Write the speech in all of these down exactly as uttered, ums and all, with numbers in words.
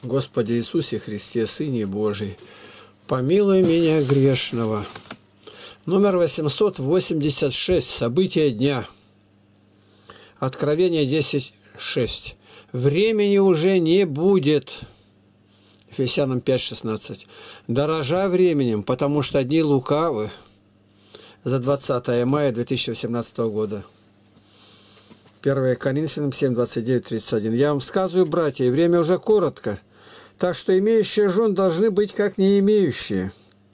Господи Иисусе Христе, Сыне Божий, помилуй меня грешного. Номер восемьсот восемьдесят шесть. События дня. Откровение десять шесть. Времени уже не будет. Ефесянам пять шестнадцать. Дорожа временем, потому что дни лукавы. За двадцатое мая две тысячи восемнадцатого года. первое Коринфянам семь двадцать девять тридцать один. Я вам сказываю, братья, и время уже коротко, так что имеющие жен должны быть как не имеющие,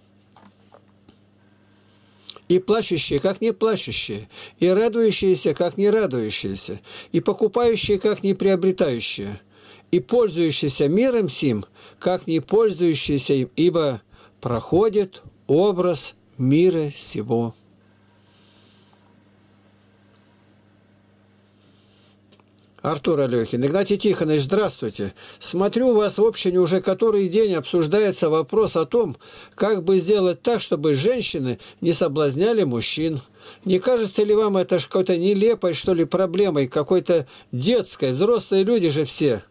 и плачущие, как не плачущие, и радующиеся, как не радующиеся, и покупающие, как не приобретающие, и пользующиеся миром сим, как не пользующиеся им, ибо проходит образ мира сего. Артур Алехин. Игнатий Тихонович, здравствуйте. Смотрю, у вас в общине уже который день обсуждается вопрос о том, как бы сделать так, чтобы женщины не соблазняли мужчин. Не кажется ли вам это какой-то нелепой, что ли, проблемой, какой-то детской? Взрослые люди же все.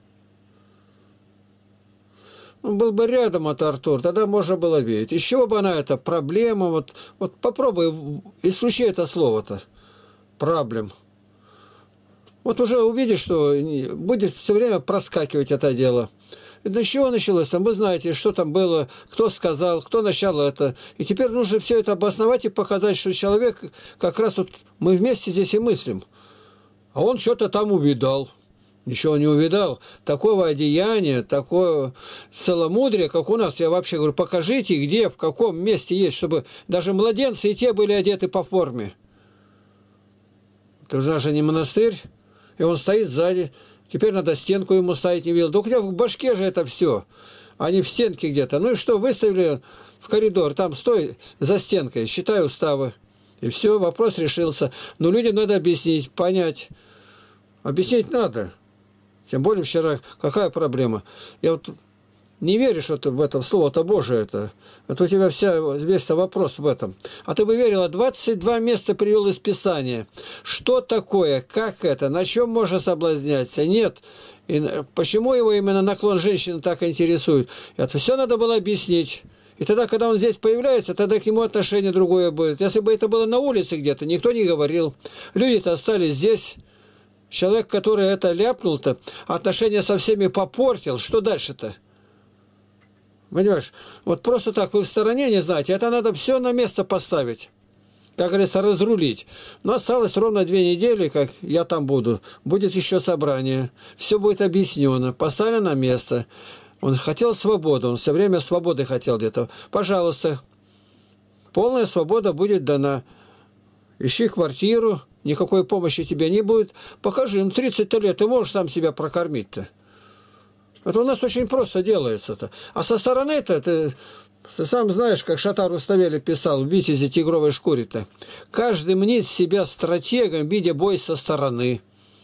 Ну, был бы рядом от Артур, тогда можно было видеть. Из чего бы она это проблема? Вот, вот попробуй исключи это слово-то. Проблем. Вот уже увидишь, что будет все время проскакивать это дело. Это с чего началось? Там вы знаете, что там было, кто сказал, кто начал это. И теперь нужно все это обосновать и показать, что человек, как раз вот мы вместе здесь и мыслим. А он что-то там увидал. Ничего не увидал. Такого одеяния, такое целомудрие, как у нас. Я вообще говорю, покажите, где, в каком месте есть, чтобы даже младенцы и те были одеты по форме. Это же не монастырь. И он стоит сзади. Теперь надо стенку ему ставить, не видел. Да у тебя в башке же это все. А не в стенке где-то. Ну и что, выставили в коридор. Там стой за стенкой, считай уставы. И все, вопрос решился. Но людям надо объяснить, понять. Объяснить надо. Тем более вчера какая проблема. Я вот не веришь вот в это слово-то Божие это. Это у тебя вся, весь вопрос в этом. А ты бы верила, двадцать два места привел из Писания. Что такое, как это, на чем можно соблазняться? Нет. И почему его именно наклон женщины так интересует? Это все надо было объяснить. И тогда, когда он здесь появляется, тогда к нему отношение другое будет. Если бы это было на улице где-то, никто не говорил. Люди-то остались здесь. Человек, который это ляпнул-то, отношения со всеми попортил. Что дальше-то? Понимаешь, вот просто так вы в стороне не знаете, это надо все на место поставить, как говорится, разрулить. Но осталось ровно две недели, как я там буду, будет еще собрание, все будет объяснено, поставлено на место. Он хотел свободу, он все время свободы хотел где-то. Пожалуйста, полная свобода будет дана. Ищи квартиру, никакой помощи тебе не будет. Покажи, ну тридцать лет ты можешь сам себя прокормить-то. Это у нас очень просто делается-то. А со стороны-то, ты, ты сам знаешь, как Шатар Руставели писал в «Витязе тигровой шкуре»-то. Каждый мнит себя стратегом, видя бой со стороны.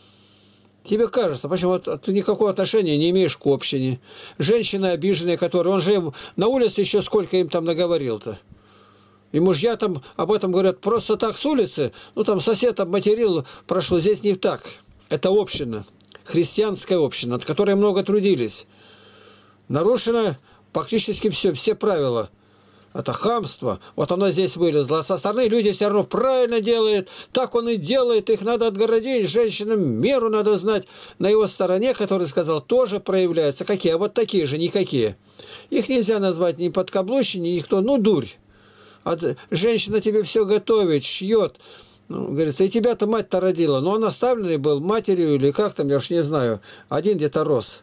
Тебе кажется, почему вот, ты никакого отношения не имеешь к общине. Женщины обиженные, которые... Он же на улице еще сколько им там наговорил-то. И мужья там об этом говорят просто так с улицы. Ну там сосед обматерил, прошло. Здесь не так. Это община. Христианская община, от которой много трудились. Нарушено практически все, все правила. Это хамство. Вот оно здесь вылезло. А со стороны люди все равно правильно делают. Так он и делает. Их надо отгородить. Женщинам меру надо знать. На его стороне, который сказал, тоже проявляются. Какие? А вот такие же, никакие. Их нельзя назвать ни подкаблучники, никто. Ну, дурь. А женщина тебе все готовит, шьет. Ну, говорится, и тебя-то мать-то родила. Но он оставленный был матерью или как там, я уж не знаю. Один где-то рос.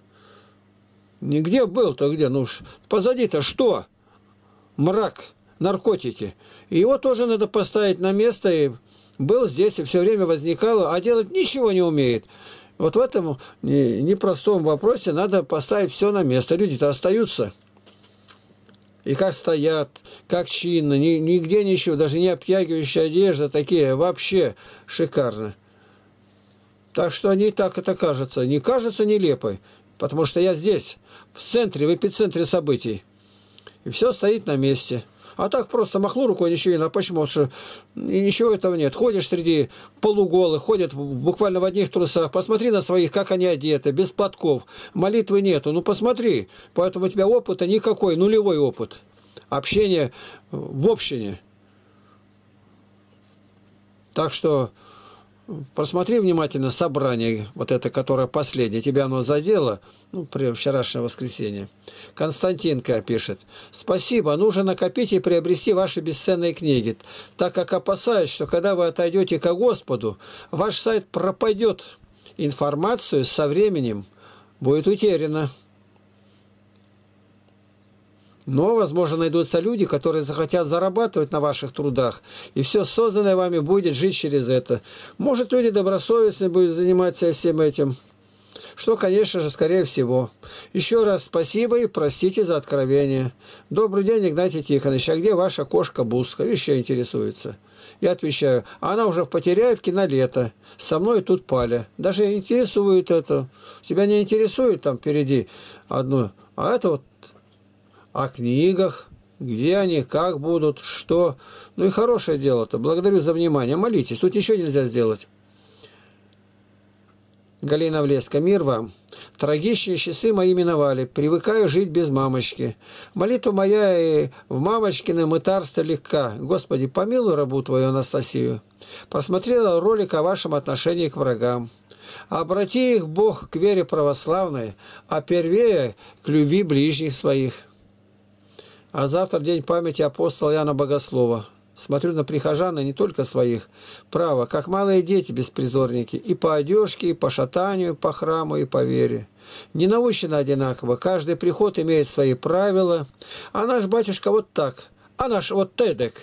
Нигде был-то где? Ну уж позади-то что? Мрак, наркотики. И его тоже надо поставить на место. И был здесь, и все время возникало, а делать ничего не умеет. Вот в этом непростом вопросе надо поставить все на место. Люди-то остаются. И как стоят, как чинно, ни, нигде ничего, даже не обтягивающая одежда, такие, вообще шикарно. Так что они так это кажется, не кажется нелепой, потому что я здесь, в центре, в эпицентре событий. И все стоит на месте. А так просто махнул рукой, ничего не надо. Почему? Потому что ничего этого нет. Ходишь среди полуголых, ходят буквально в одних трусах. Посмотри на своих, как они одеты, без платков. Молитвы нету. Ну посмотри. Поэтому у тебя опыта никакой, нулевой опыт. Общение в общине. Так что просмотри внимательно собрание, вот это, которое последнее, тебя оно задело, ну, при вчерашнее воскресенье. Константинка пишет: спасибо, нужно накопить и приобрести ваши бесценные книги, так как опасаюсь, что когда вы отойдете ко Господу, ваш сайт пропадет, информацию со временем будет утеряна. Но, возможно, найдутся люди, которые захотят зарабатывать на ваших трудах, и все созданное вами будет жить через это. Может, люди добросовестные будут заниматься всем этим, что, конечно же, скорее всего. Еще раз спасибо и простите за откровение. Добрый день, Игнатий Тихонович, а где ваша кошка Буска? Еще интересуется. Я отвечаю: она уже в Потеряевке на лето. Со мной тут Паля. Даже интересует это. Тебя не интересует там впереди одно, а это вот о книгах, где они, как будут, что. Ну и хорошее дело-то. Благодарю за внимание. Молитесь. Тут ничего нельзя сделать. Галина Влеска. Мир вам. Трагичные часы мои миновали. Привыкаю жить без мамочки. Молитва моя и в мамочкиной мытарстве легка. Господи, помилуй рабу твою Анастасию. Просмотрела ролик о вашем отношении к врагам. Обрати их, Бог, к вере православной, а первее к любви ближних своих. А завтра день памяти апостола Иоанна Богослова. Смотрю на прихожан, и не только своих. Право, как малые дети беспризорники. И по одежке, и по шатанию, по храму, и по вере. Не научены одинаково. Каждый приход имеет свои правила. А наш батюшка вот так. А наш вот тедек.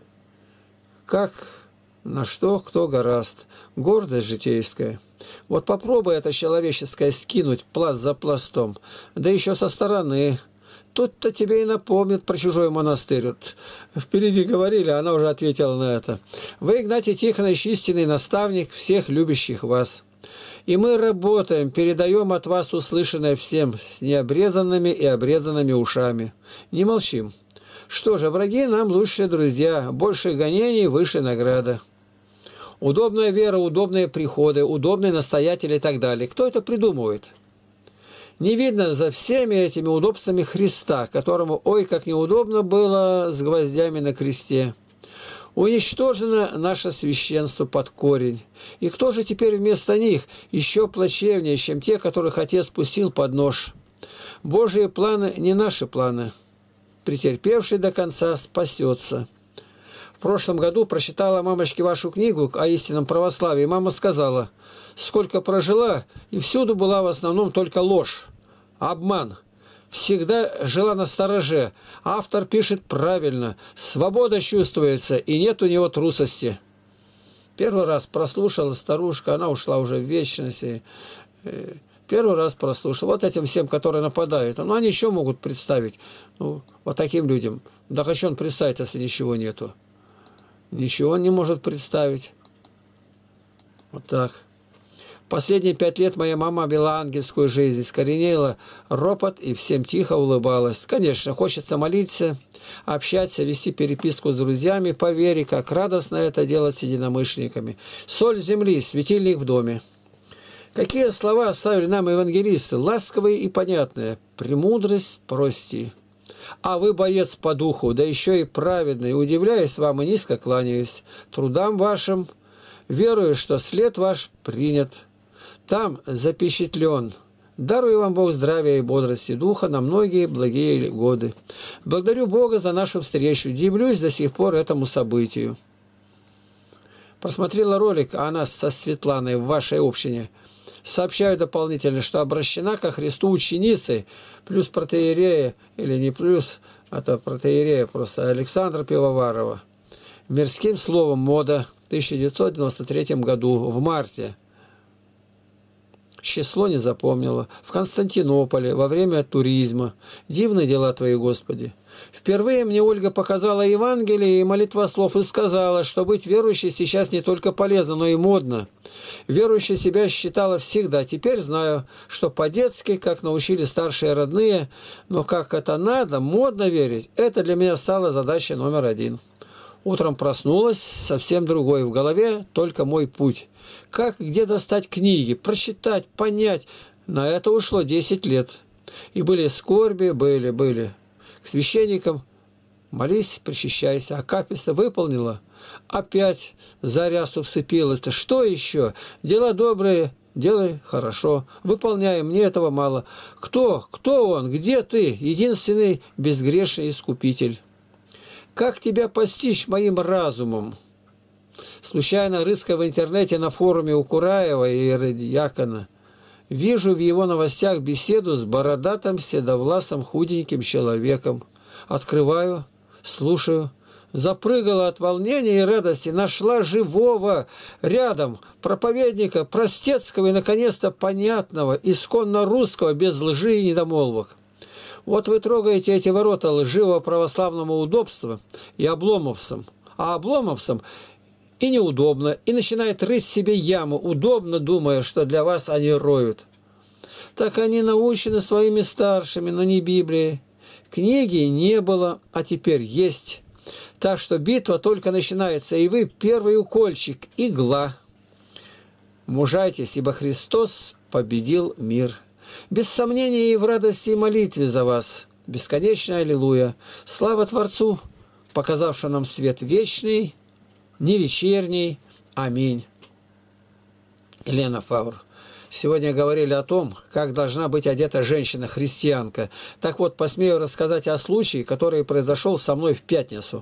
Как на что кто гораст. Гордость житейская. Вот попробуй это человеческое скинуть пласт за пластом. Да еще со стороны. Тут-то тебе и напомнят про чужой монастырь. Вот впереди говорили, она уже ответила на это. Вы, Игнатий Тихонович, истинный наставник всех любящих вас. И мы работаем, передаем от вас услышанное всем с необрезанными и обрезанными ушами. Не молчим. Что же, враги нам лучшие друзья, больше гонений, выше награда. Удобная вера, удобные приходы, удобные настоятели и так далее. Кто это придумывает? Не видно за всеми этими удобствами Христа, которому, ой, как неудобно было с гвоздями на кресте. Уничтожено наше священство под корень. И кто же теперь вместо них еще плачевнее, чем те, которых Отец пустил под нож? Божьи планы не наши планы. Претерпевший до конца спасется. В прошлом году прочитала мамочке вашу книгу о истинном православии. Мама сказала: сколько прожила, и всюду была в основном только ложь, обман. Всегда жила на стороже. Автор пишет правильно. Свобода чувствуется, и нет у него трусости. Первый раз прослушала старушка, она ушла уже в вечность. Первый раз прослушала. Вот этим всем, которые нападают. Ну, они еще могут представить. Ну, вот таким людям. Да хочу он представить, если ничего нету. Ничего он не может представить. Вот так. Последние пять лет моя мама вела ангельскую жизнь, скоренела ропот и всем тихо улыбалась. Конечно, хочется молиться, общаться, вести переписку с друзьями по вере, как радостно это делать с единомышленниками. Соль земли, светильник в доме. Какие слова оставили нам евангелисты, ласковые и понятные. «Премудрость прости». А вы боец по духу, да еще и праведный. Удивляюсь вам и низко кланяюсь. Трудам вашим, верую, что след ваш принят. Там запечатлен. Дарую вам Бог здравия и бодрости духа на многие благие годы. Благодарю Бога за нашу встречу. Дивлюсь до сих пор этому событию. Просмотрела ролик о нас со Светланой в вашей общине. Сообщаю дополнительно, что обращена ко Христу ученицей, плюс протоиерея, или не плюс, это протоиерея просто, Александра Пивоварова. Мирским словом «Мода» в тысяча девятьсот девяносто третьем году, в марте. Число не запомнила. В Константинополе, во время туризма. Дивные дела Твои, Господи. Впервые мне Ольга показала Евангелие и молитвослов и сказала, что быть верующей сейчас не только полезно, но и модно. Верующей себя считала всегда. Теперь знаю, что по-детски, как научили старшие родные, но как это надо, модно верить, это для меня стало задачей номер один. Утром проснулась, совсем другой. В голове только мой путь. Как и где достать книги, прочитать, понять. На это ушло десять лет. И были скорби, были, были. К священникам молись, причащайся. Акафиста выполнила. Опять за рясу вцепилась. Что еще? Дела добрые, делай хорошо. Выполняем, мне этого мало. Кто? Кто он? Где ты? Единственный безгрешный искупитель. Как тебя постичь моим разумом? Случайно рыская в интернете на форуме у Кураева и Иродиакона, вижу в его новостях беседу с бородатым, седовласым, худеньким человеком. Открываю, слушаю. Запрыгала от волнения и радости, нашла живого рядом проповедника простецкого и, наконец-то, понятного, исконно русского, без лжи и недомолвок. Вот вы трогаете эти ворота лживого православного удобства и обломовцам, а обломовцам и неудобно, и начинает рыть себе яму, удобно думая, что для вас они роют. Так они научены своими старшими, но не Библией. Книги не было, а теперь есть. Так что битва только начинается, и вы первый укольчик, игла. Мужайтесь, ибо Христос победил мир. Без сомнения и в радости и молитве за вас. Бесконечная аллилуйя. Слава Творцу, показавшему нам свет вечный, не вечерний. Аминь. Елена Фаур. Сегодня говорили о том, как должна быть одета женщина-христианка. Так вот, посмею рассказать о случае, который произошел со мной в пятницу.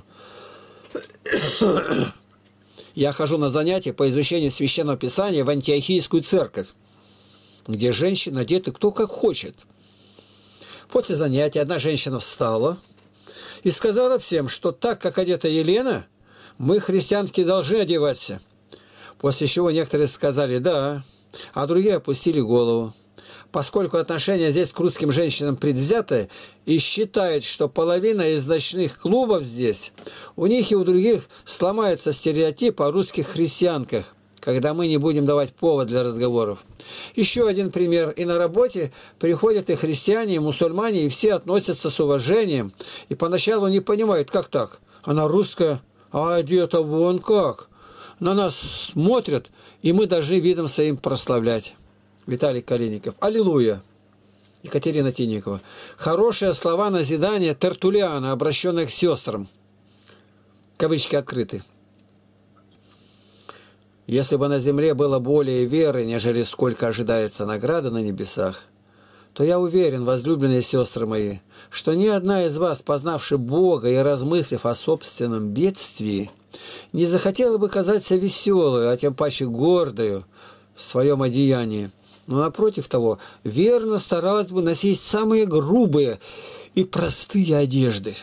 Я хожу на занятия по изучению Священного Писания в Антиохийскую церковь, где женщины одеты кто как хочет. После занятия одна женщина встала и сказала всем, что так, как одета Елена, мы, христианки, должны одеваться. После чего некоторые сказали «да», а другие опустили голову. Поскольку отношение здесь к русским женщинам предвзятое и считают, что половина из ночных клубов здесь, у них и у других сломается стереотип о русских христианках, когда мы не будем давать повод для разговоров. Еще один пример. И на работе приходят и христиане, и мусульмане, и все относятся с уважением, и поначалу не понимают, как так? Она русская, а одета вон как. На нас смотрят, и мы должны видом своим прославлять. Виталий Калиников. Аллилуйя. Екатерина Тинникова. Хорошие слова назидания Тертулиана, обращенных к сестрам. Кавычки открыты. Если бы на земле было более веры, нежели сколько ожидается награды на небесах, то я уверен, возлюбленные сестры мои, что ни одна из вас, познавши Бога и размыслив о собственном бедствии, не захотела бы казаться веселой, а тем паче гордою в своем одеянии, но, напротив того, верно старалась бы носить самые грубые и простые одежды.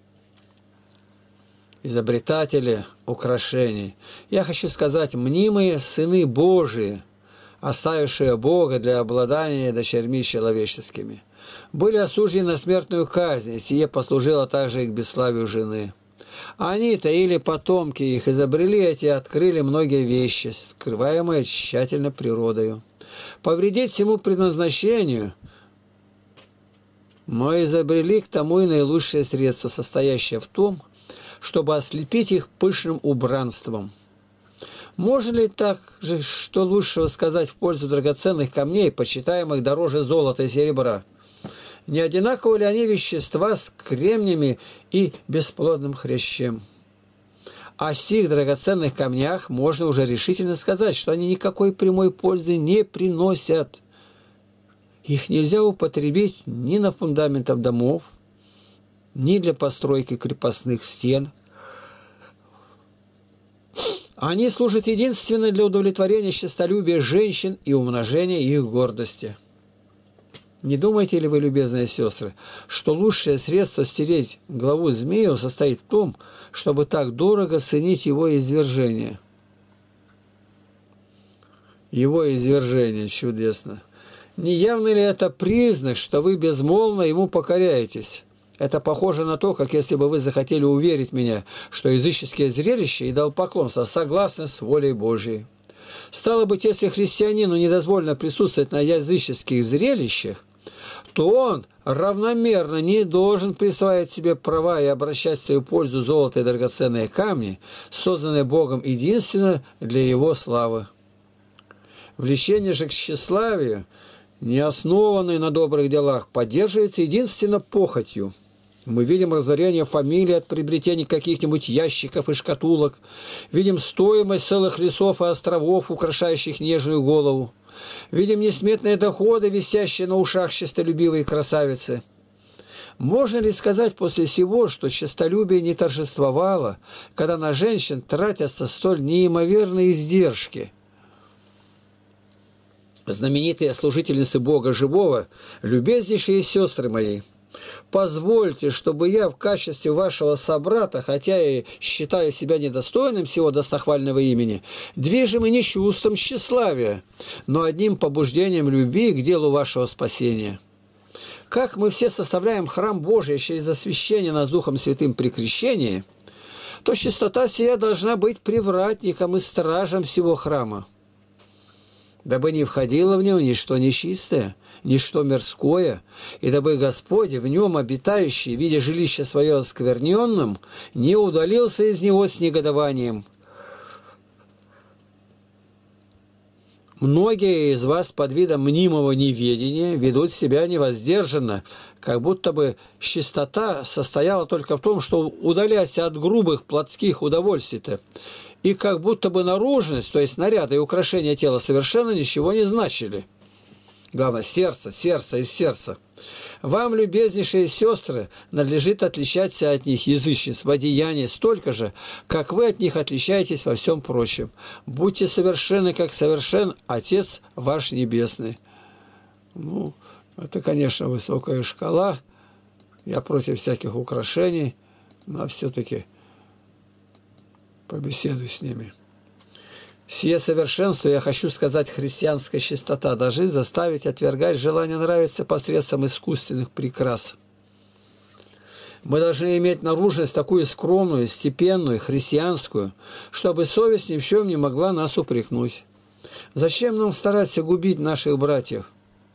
Изобретатели украшений. Я хочу сказать, мнимые сыны Божии, оставившие Бога для обладания дочерьми человеческими, были осуждены на смертную казнь, и сие послужило также и к бесславию жены. Они-то или потомки их изобрели эти и открыли многие вещи, скрываемые тщательно природою. Повредить всему предназначению, но изобрели к тому и наилучшее средство, состоящее в том, чтобы ослепить их пышным убранством. Можно ли так же, что лучшего сказать в пользу драгоценных камней, почитаемых дороже золота и серебра? Не одинаковы ли они вещества с кремнями и бесплодным хрящем? О сих драгоценных камнях можно уже решительно сказать, что они никакой прямой пользы не приносят. Их нельзя употребить ни на фундаментах домов, ни для постройки крепостных стен. Они служат единственно для удовлетворения честолюбия женщин и умножения их гордости. Не думаете ли вы, любезные сестры, что лучшее средство стереть главу змею состоит в том, чтобы так дорого ценить его извержение? Его извержение чудесно. Не явно ли это признак, что вы безмолвно ему покоряетесь, Это похоже на то, как если бы вы захотели уверить меня, что языческие зрелища и идолопоклонство согласны с волей Божьей. Стало быть, если христианину не дозволено присутствовать на языческих зрелищах, то он равномерно не должен присваивать себе права и обращать в свою пользу золото и драгоценные камни, созданные Богом единственно для Его славы. Влечение же к тщеславию, не основанное на добрых делах, поддерживается единственно похотью. Мы видим разорение фамилий от приобретения каких-нибудь ящиков и шкатулок, видим стоимость целых лесов и островов, украшающих нежную голову, видим несметные доходы, висящие на ушах честолюбивой красавицы. Можно ли сказать после всего, что честолюбие не торжествовало, когда на женщин тратятся столь неимоверные издержки? Знаменитые служительницы Бога Живого, любезнейшие сестры мои, позвольте, чтобы я в качестве вашего собрата, хотя и считаю себя недостойным всего достохвального имени, движимый не чувством тщеславия, но одним побуждением любви к делу вашего спасения. Как мы все составляем храм Божий через освящение нас Духом Святым при крещении, то чистота сия должна быть привратником и стражем всего храма, дабы не входило в него ничто нечистое, ничто мирское, и дабы Господь, в нем обитающий, видя жилище свое оскверненным, не удалился из него с негодованием. Многие из вас под видом мнимого неведения ведут себя невоздержанно, как будто бы чистота состояла только в том, что удаляться от грубых плотских удовольствий-то, и как будто бы наружность, то есть наряды и украшения тела, совершенно ничего не значили. Главное, сердце, сердце из сердца. Вам, любезнейшие сестры, надлежит отличаться от них язычниц в одеянии столько же, как вы от них отличаетесь во всем прочем. Будьте совершенны, как совершен Отец ваш Небесный. Ну, это, конечно, высокая шкала. Я против всяких украшений, но все-таки побеседуй с ними. Сие совершенство, я хочу сказать, христианская чистота, должны заставить отвергать желание нравиться посредством искусственных прикрас. Мы должны иметь наружность такую скромную, степенную, христианскую, чтобы совесть ни в чем не могла нас упрекнуть. Зачем нам стараться губить наших братьев?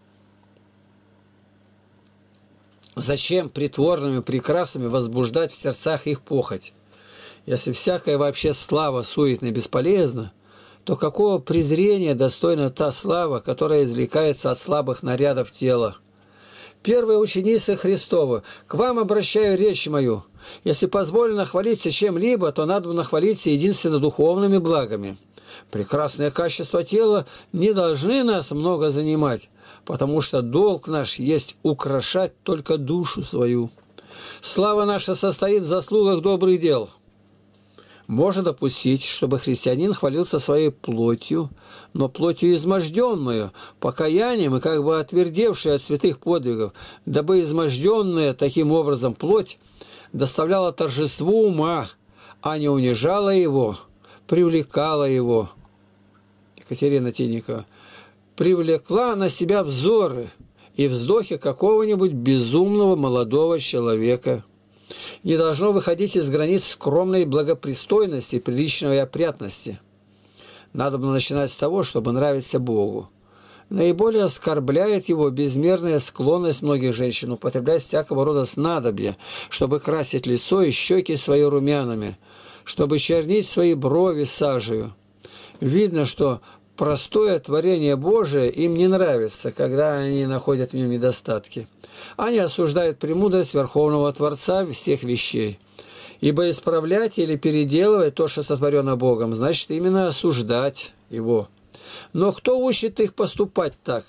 Зачем притворными прикрасами возбуждать в сердцах их похоть? Если всякая вообще слава суетна и бесполезна, то какого презрения достойна та слава, которая извлекается от слабых нарядов тела? Первые ученицы Христовы, к вам обращаю речь мою. Если позволено хвалиться чем-либо, то надо нахвалиться единственно духовными благами. Прекрасные качества тела не должны нас много занимать, потому что долг наш есть украшать только душу свою. Слава наша состоит в заслугах добрых дел. Можно допустить, чтобы христианин хвалился своей плотью, но плотью изможденную, покаянием и как бы отвердевшей от святых подвигов, дабы изможденная таким образом плоть доставляла торжество ума, а не унижала его, привлекала его. Екатерина Тинникова. Привлекла на себя взоры и вздохи какого-нибудь безумного молодого человека. Не должно выходить из границ скромной благопристойности, приличной опрятности. Надо было начинать с того, чтобы нравиться Богу. Наиболее оскорбляет его безмерная склонность многих женщин употреблять всякого рода снадобья, чтобы красить лицо и щеки свои румянами, чтобы чернить свои брови сажею. Видно, что простое творение Божие им не нравится, когда они находят в нем недостатки. Они осуждают премудрость Верховного Творца всех вещей. Ибо исправлять или переделывать то, что сотворено Богом, значит именно осуждать Его. Но кто учит их поступать так?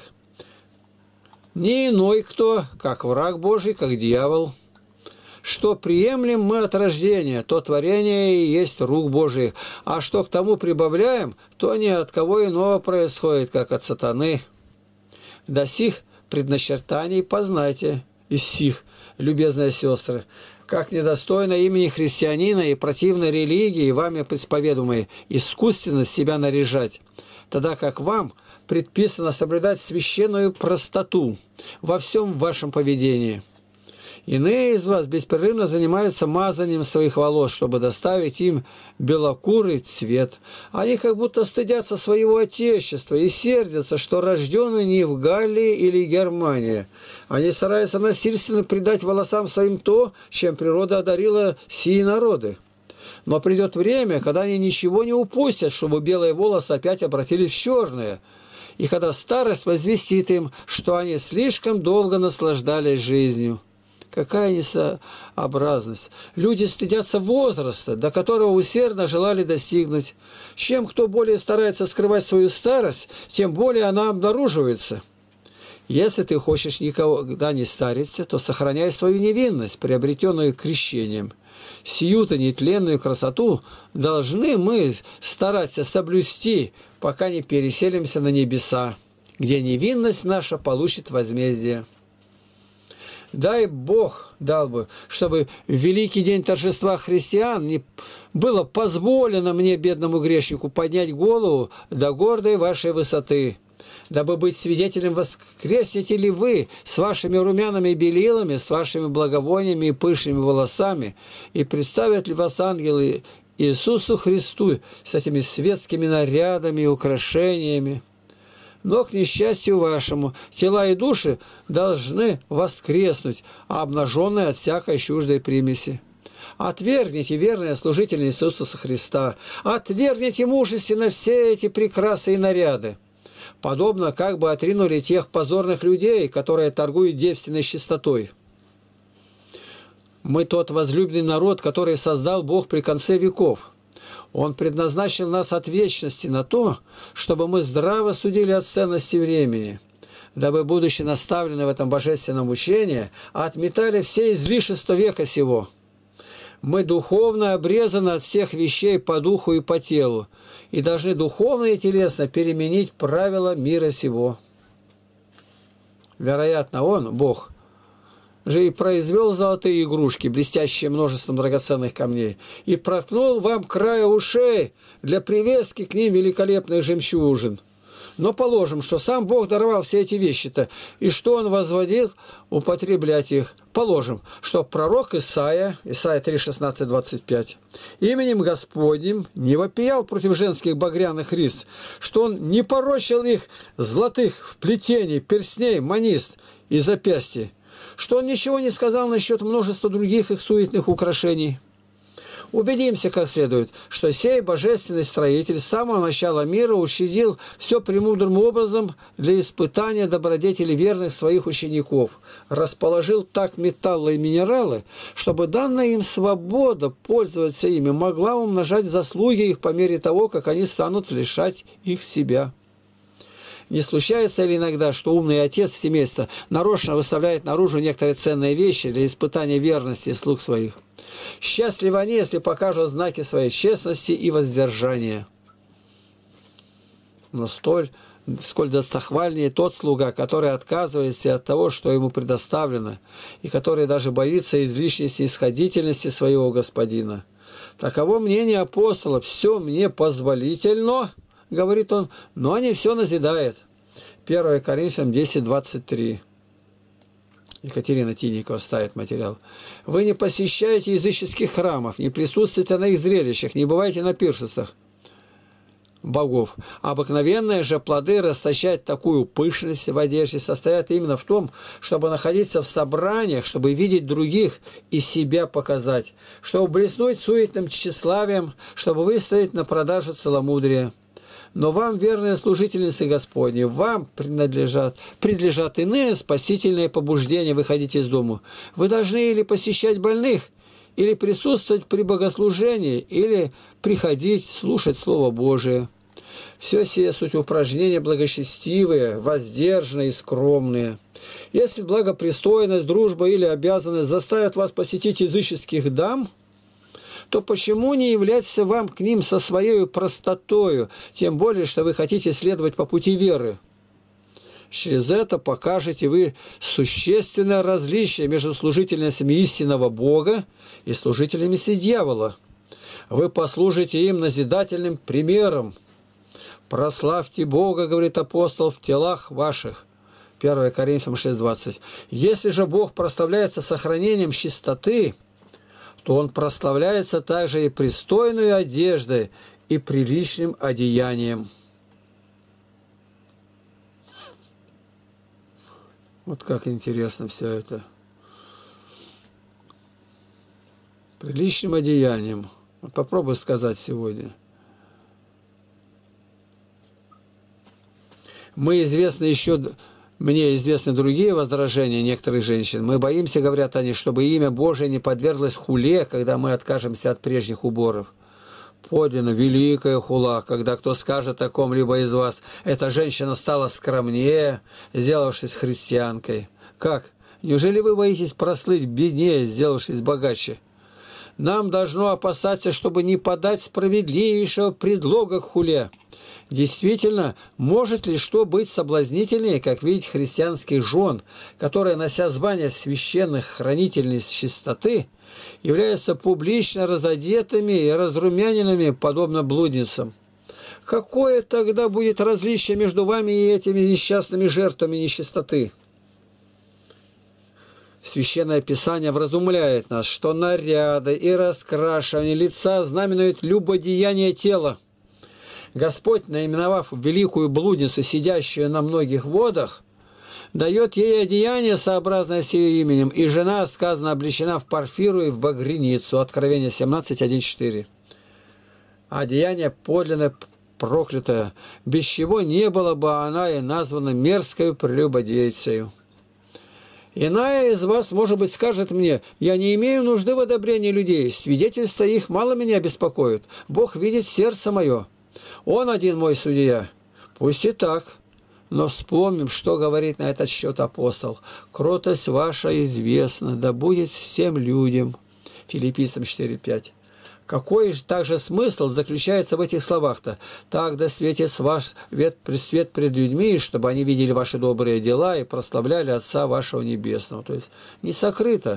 Не иной кто, как враг Божий, как дьявол. Что приемлем мы от рождения, то творение и есть рук Божий, а что к тому прибавляем, то ни от кого иного происходит, как от сатаны. До сих предначертаний познайте из сих, любезные сестры, как недостойно имени христианина и противной религии, вами исповедуемой, искусственно себя наряжать, тогда как вам предписано соблюдать священную простоту во всем вашем поведении. Иные из вас беспрерывно занимаются мазанием своих волос, чтобы доставить им белокурый цвет. Они как будто стыдятся своего отечества и сердятся, что рождены не в Галлии или Германии. Они стараются насильственно придать волосам своим то, чем природа одарила сии народы. Но придет время, когда они ничего не упустят, чтобы белые волосы опять обратились в черные. И когда старость возвестит им, что они слишком долго наслаждались жизнью. Какая несообразность! Люди стыдятся возраста, до которого усердно желали достигнуть. Чем кто более старается скрывать свою старость, тем более она обнаруживается. Если ты хочешь никогда не стариться, то сохраняй свою невинность, приобретенную крещением. Сию-то нетленную красоту должны мы стараться соблюсти, пока не переселимся на небеса, где невинность наша получит возмездие. Дай Бог дал бы, чтобы в великий день торжества христиан не было позволено мне, бедному грешнику, поднять голову до гордой вашей высоты, дабы быть свидетелем, воскреснете ли вы с вашими румяными белилами, с вашими благовониями и пышными волосами, и представят ли вас ангелы Иисусу Христу с этими светскими нарядами и украшениями. Но, к несчастью вашему, тела и души должны воскреснуть, обнаженные от всякой чуждой примеси. Отвергните, верные служители Иисуса Христа, отвергните мужественно все эти прекрасы и наряды. Подобно как бы отринули тех позорных людей, которые торгуют девственной чистотой. Мы тот возлюбленный народ, который создал Бог при конце веков. Он предназначил нас от вечности на то, чтобы мы здраво судили о ценности времени, дабы, будучи наставлены в этом божественном учении, отметали все излишества века сего. Мы духовно обрезаны от всех вещей по духу и по телу, и должны духовно и телесно переменить правила мира сего. Вероятно, Он, Бог, же и произвел золотые игрушки, блестящие множеством драгоценных камней, и проткнул вам края ушей для привески к ним великолепных жемчужин. Но положим, что сам Бог даровал все эти вещи-то, и что Он возводил употреблять их. Положим, что пророк Исаия, Исаия три, шестнадцать, двадцать пять, именем Господним не вопиял против женских багряных рис, что он не порочил их золотых вплетений, перстней, манист и запястья, что он ничего не сказал насчет множества других их суетных украшений. Убедимся как следует, что сей божественный строитель с самого начала мира учредил все премудрым образом для испытания добродетели верных своих учеников, расположил так металлы и минералы, чтобы данная им свобода пользоваться ими могла умножать заслуги их по мере того, как они станут лишать их себя. Не случается ли иногда, что умный отец семейства нарочно выставляет наружу некоторые ценные вещи для испытания верности слуг своих? Счастливы они, если покажут знаки своей честности и воздержания. Но столь, сколь достохвальнее тот слуга, который отказывается от того, что ему предоставлено, и который даже боится излишней снисходительности своего господина. Таково мнение апостола: «Все мне позволительно», — говорит он, — «но не все назидает». первое Коринфянам десять, двадцать три. Екатерина Тинникова ставит материал. «Вы не посещаете языческих храмов, не присутствуете на их зрелищах, не бываете на пиршествах богов. Обыкновенные же плоды расточать такую пышность в одежде состоят именно в том, чтобы находиться в собраниях, чтобы видеть других и себя показать, чтобы блеснуть суетным тщеславием, чтобы выставить на продажу целомудрие. Но вам, верные служительницы Господни, вам принадлежат, принадлежат иные спасительные побуждения выходить из дому. Вы должны или посещать больных, или присутствовать при богослужении, или приходить слушать Слово Божие. Все сие суть упражнения благочестивые, воздержанные и скромные. Если благопристойность, дружба или обязанность заставят вас посетить языческих дам, то почему не являться вам к ним со своей простотою, тем более, что вы хотите следовать по пути веры? Через это покажете вы существенное различие между служительницами истинного Бога и служительницами дьявола. Вы послужите им назидательным примером. «Прославьте Бога, — говорит апостол, — в телах ваших». первое Коринфянам шесть двадцать. Если же Бог прославляется сохранением чистоты, то Он прославляется также и пристойной одеждой, и приличным одеянием. Вот как интересно все это. Приличным одеянием. Вот попробуй сказать сегодня. Мы известны еще, мне известны другие возражения некоторых женщин. Мы боимся, говорят они, чтобы имя Божие не подверглось хуле, когда мы откажемся от прежних уборов. Подлинно великая хула, когда кто скажет о ком-либо из вас, эта женщина стала скромнее, сделавшись христианкой. Как? Неужели вы боитесь прослыть беднее, сделавшись богаче? Нам должно опасаться, чтобы не подать справедливейшего предлога к хуле. Действительно, может ли что быть соблазнительнее, как видеть христианских жен, которые, нося звание священных хранительниц чистоты, являются публично разодетыми и разрумяненными, подобно блудницам? Какое тогда будет различие между вами и этими несчастными жертвами нечистоты? Священное Писание вразумляет нас, что наряды и раскрашивание лица знаменуют любодеяние тела. Господь, наименовав великую блудницу, сидящую на многих водах, дает ей одеяние, сообразное с ее именем, и жена, сказано, облечена в парфиру и в багряницу. Откровение семнадцать, один, четыре. Одеяние подлинно проклятое, без чего не было бы она и названа мерзкою прелюбодейцею. Иная из вас, может быть, скажет мне: я не имею нужды в одобрении людей, свидетельства их мало меня беспокоит. Бог видит сердце мое. Он один мой судья. Пусть и так. Но вспомним, что говорит на этот счет апостол. Кротость ваша известна, да будет всем людям. Филиппийцам четыре пять. Какой же также смысл заключается в этих словах-то? Так да светит ваш свет пред людьми, чтобы они видели ваши добрые дела и прославляли Отца вашего Небесного. То есть не сокрыто.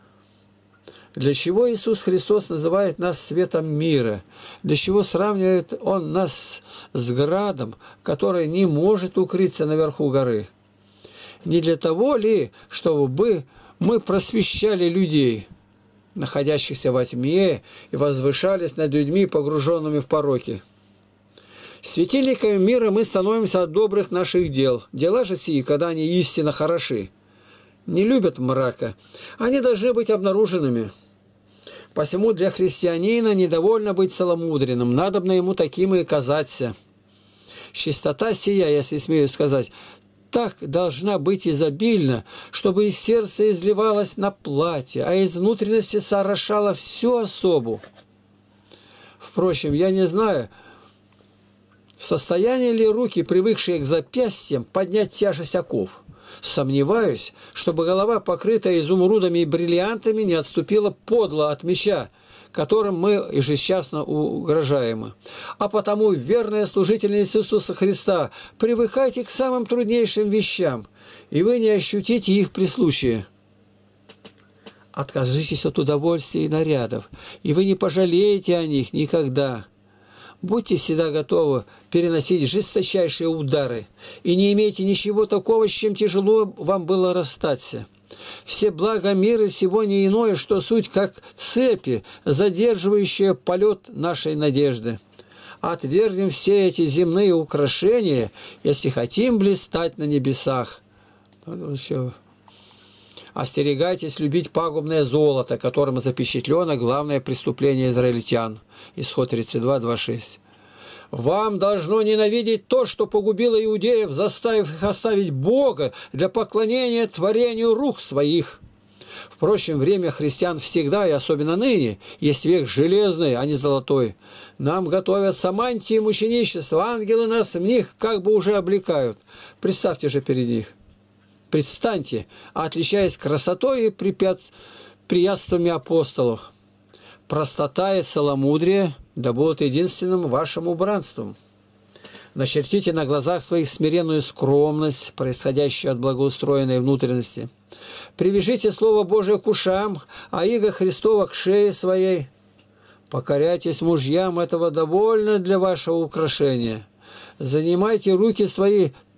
Для чего Иисус Христос называет нас светом мира? Для чего сравнивает Он нас с градом, который не может укрыться наверху горы? Не для того ли, чтобы мы просвещали людей, находящихся во тьме, и возвышались над людьми, погруженными в пороки? Светильниками мира мы становимся от добрых наших дел. Дела же сии, когда они истинно хороши, не любят мрака. Они должны быть обнаруженными. Посему для христианина недовольно быть целомудренным, надобно ему таким и казаться. Чистота сия, если смею сказать, так должна быть изобильна, чтобы из сердца изливалась на платье, а из внутренности сорошала всю особу. Впрочем, я не знаю, в состоянии ли руки, привыкшие к запястьям, поднять тяжесть оков. Сомневаюсь, чтобы голова, покрытая изумрудами и бриллиантами, не отступила подло от меча, которым мы ежечасно угрожаем. А потому, верная служительница Иисуса Христа, привыкайте к самым труднейшим вещам, и вы не ощутите их при случае. Откажитесь от удовольствия и нарядов, и вы не пожалеете о них никогда. Будьте всегда готовы переносить жесточайшие удары, и не имейте ничего такого, с чем тяжело вам было расстаться. Все блага мира сего не иное, что суть как цепи, задерживающие полет нашей надежды. Отвергнем все эти земные украшения, если хотим блистать на небесах. Остерегайтесь любить пагубное золото, которым запечатлено главное преступление израильтян. Исход тридцать два, двадцать шесть. Вам должно ненавидеть то, что погубило иудеев, заставив их оставить Бога для поклонения творению рук своих. Впрочем, время христиан всегда, и особенно ныне, есть век железный, а не золотой. Нам готовятся мантии мученичества, ангелы нас в них как бы уже облекают. Представьте же перед них. Предстаньте, отличаясь красотой и приятствами апостолов. Простота и целомудрие да будут единственным вашим убранством. Начертите на глазах своих смиренную скромность, происходящую от благоустроенной внутренности. Привяжите Слово Божие к ушам, а иго Христова к шее своей. Покоряйтесь мужьям, этого довольно для вашего украшения. Занимайте руки свои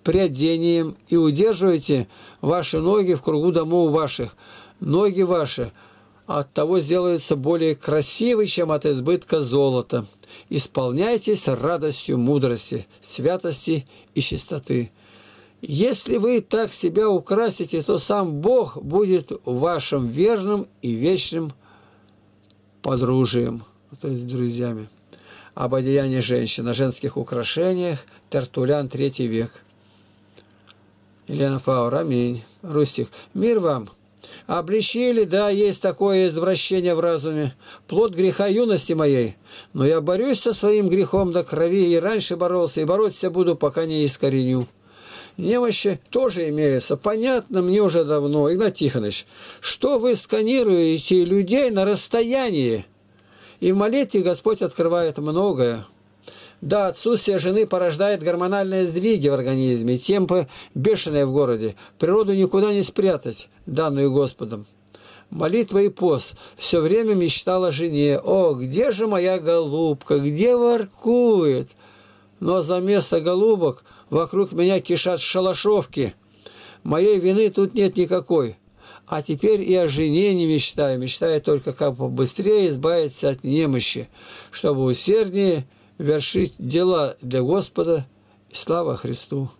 приодением и удерживайте ваши ноги в кругу домов ваших. Ноги ваши от того сделаются более красивы, чем от избытка золота. Исполняйтесь радостью мудрости, святости и чистоты. Если вы так себя украсите, то сам Бог будет вашим верным и вечным подружием, то есть друзьями. Об одеянии женщин, о женских украшениях, Тертуллян, третий век. Елена Фаур, аминь. Рустик, мир вам. Обличили, да, есть такое извращение в разуме, плод греха юности моей. Но я борюсь со своим грехом до крови, и раньше боролся, и бороться буду, пока не искореню. Немощи тоже имеются. Понятно мне уже давно, Игнат Тихонович, что вы сканируете людей на расстоянии. И в молитве Господь открывает многое. Да, отсутствие жены порождает гормональные сдвиги в организме, темпы бешеные в городе. Природу никуда не спрятать, данную Господом. Молитва и пост. Все время мечтала о жене. О, где же моя голубка, где воркует? Но за место голубок вокруг меня кишат шалашовки. Моей вины тут нет никакой. А теперь и о жене не мечтаю. Мечтаю только, как побыстрее избавиться от немощи, чтобы усерднее вершить дела для Господа, и слава Христу.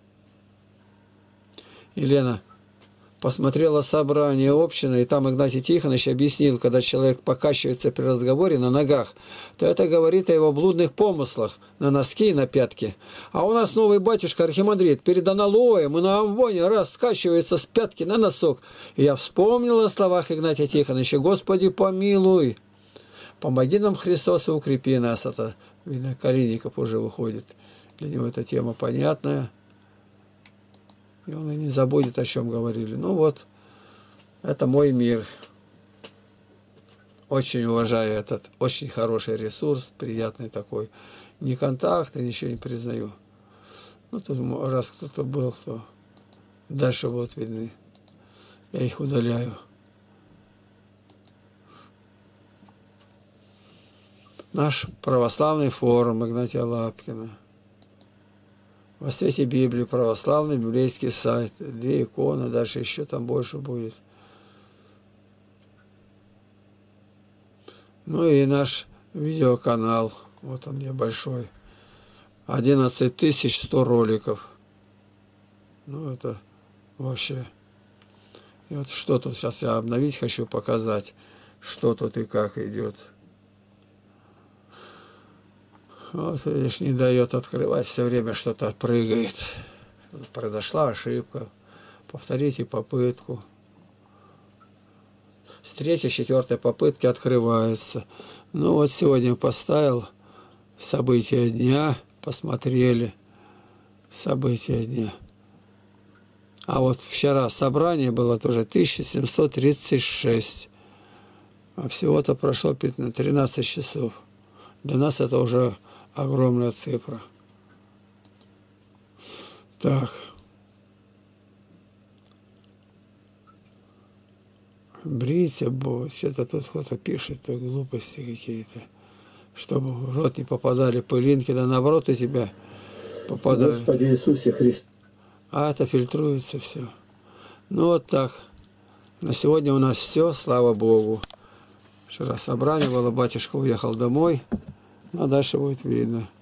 Елена посмотрела собрание общины, и там Игнатий Тихонович объяснил, когда человек покачивается при разговоре на ногах, то это говорит о его блудных помыслах на носки и на пятки. А у нас новый батюшка архимандрит перед аналоем и на амвоне раз скачивается с пятки на носок. И я вспомнил о словах Игнатия Тихоновича: «Господи, помилуй, помоги нам, Христос, и укрепи нас». Это, видно, Калиников уже выходит. Для него эта тема понятная. И он и не забудет, о чем говорили. Ну вот, это мой мир. Очень уважаю этот очень хороший ресурс, приятный такой. Ни контакта, ничего не признаю. Ну, тут раз кто-то был, то дальше будут видны. Я их удаляю. Наш православный форум Игнатия Лапкина. Во свете Библии, православный библейский сайт, две иконы, дальше еще там больше будет. Ну и наш видеоканал, вот он небольшой, одиннадцать тысяч сто роликов. Ну это вообще. И вот что тут, сейчас я обновить хочу, показать, что тут и как идет. Вот, видишь, не дает открывать, все время что-то прыгает. Произошла ошибка. Повторите попытку. С третьей, четвертой попытки открывается. Ну вот сегодня поставил события дня, посмотрели события дня. А вот вчера собрание было тоже тысяча семьсот тридцать шесть. А всего-то прошло тринадцать часов. Для нас это уже огромная цифра. Так. Бриться, бось. Это тут кто-то пишет, то глупости какие-то. Чтобы в рот не попадали пылинки, да наоборот у тебя попадают. Господи Иисусе Христе. А это фильтруется все. Ну вот так. На сегодня у нас все, слава Богу. Вчера собрание было, батюшка уехал домой. А дальше будет видно.